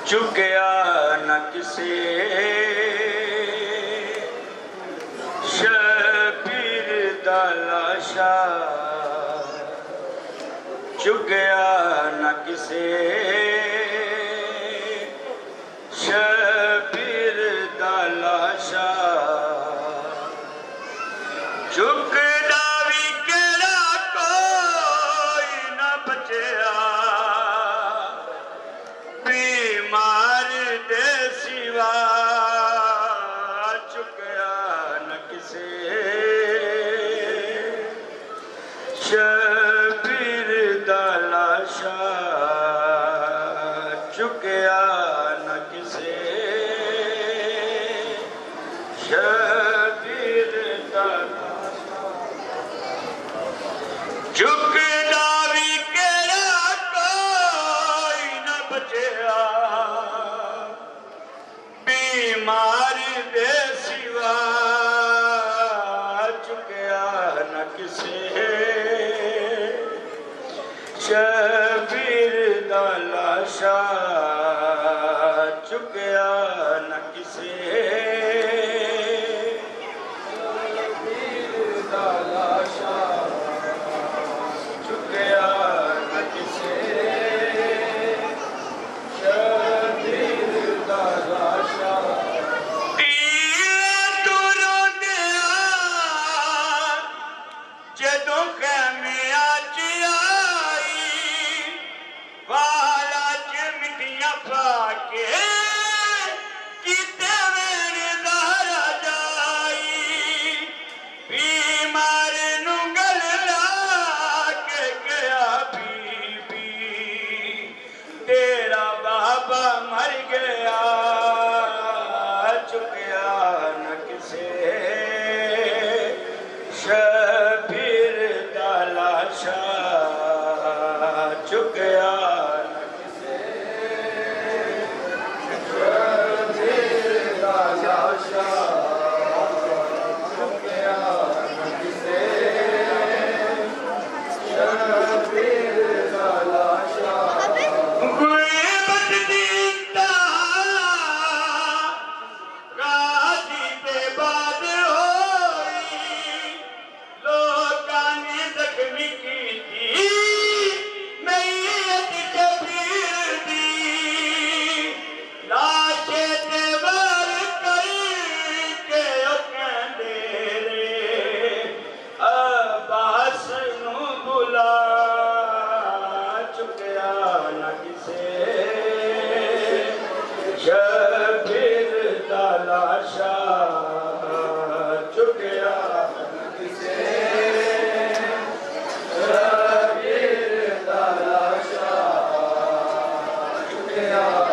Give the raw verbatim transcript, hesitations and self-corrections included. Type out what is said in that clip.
चुकया न किसे शबीर दा लाशा, चुकया न किसे शबीर दा लाशा। चुकदा भी केड़ा कोई न बचया, बीमार दे सिवा चुकया न किसे शबीर दा लाशा, चुकया न किसे शबीर दा लाशा। चुकदा भी केड़ा कोई न बचया, बीमार दे सिवा चुकया न किसे शबीर दा लाशा, चुकया न किसे शबीर दा लाशा, चुकया न किसे शबीर दा लाशा। जदों खैमिया च आई वाला च मिट्टियां पाके किते मेरे दारा जाई, बीमार नू गल ला के गया बीबी, तेरा बाबा मर गया, चुकया न किसे शबीर दा लाशा, चुकया न किसे शबीर दा लाशा, चुकया न किसे शबीर दा लाशा। चुकया न किसे शबीर दा लाशा, चुकया न किसे शबीर दा लाशा, चुकया